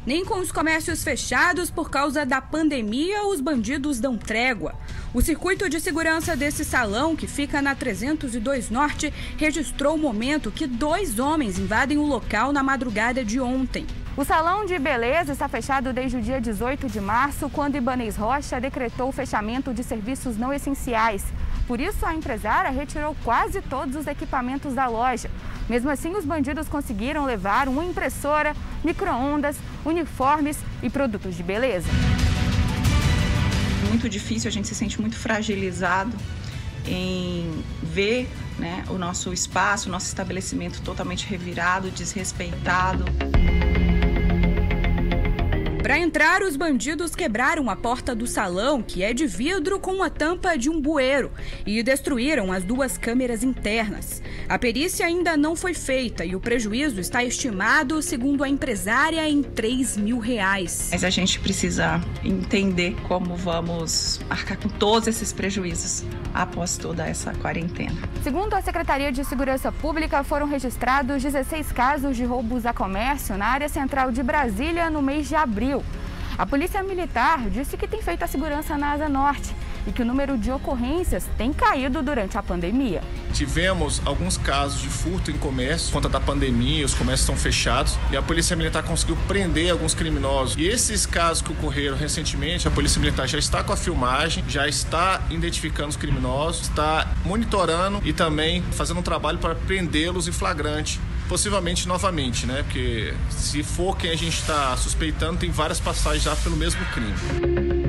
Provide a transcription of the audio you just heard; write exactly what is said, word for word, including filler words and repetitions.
Nem com os comércios fechados por causa da pandemia, os bandidos dão trégua. O circuito de segurança desse salão, que fica na trezentos e dois Norte, registrou o momento que dois homens invadem o local na madrugada de ontem. O salão de beleza está fechado desde o dia dezoito de março, quando Ibanez Rocha decretou o fechamento de serviços não essenciais. Por isso, a empresária retirou quase todos os equipamentos da loja. Mesmo assim, os bandidos conseguiram levar uma impressora, micro-ondas, uniformes e produtos de beleza. Muito difícil, a gente se sente muito fragilizado em ver, né, o nosso espaço, o nosso estabelecimento totalmente revirado, desrespeitado. Para entrar, os bandidos quebraram a porta do salão, que é de vidro com a tampa de um bueiro, e destruíram as duas câmeras internas. A perícia ainda não foi feita e o prejuízo está estimado, segundo a empresária, em três mil reais. Mas a gente precisa entender como vamos arcar com todos esses prejuízos após toda essa quarentena. Segundo a Secretaria de Segurança Pública, foram registrados dezesseis casos de roubos a comércio na área central de Brasília no mês de abril. A Polícia Militar disse que tem feito a segurança na Asa Norte e que o número de ocorrências tem caído durante a pandemia. Tivemos alguns casos de furto em comércio, por conta da pandemia, os comércios estão fechados e a Polícia Militar conseguiu prender alguns criminosos. E esses casos que ocorreram recentemente, a Polícia Militar já está com a filmagem, já está identificando os criminosos, está monitorando e também fazendo um trabalho para prendê-los em flagrante. Possivelmente novamente, né? Porque se for quem a gente está suspeitando, tem várias passagens já pelo mesmo crime.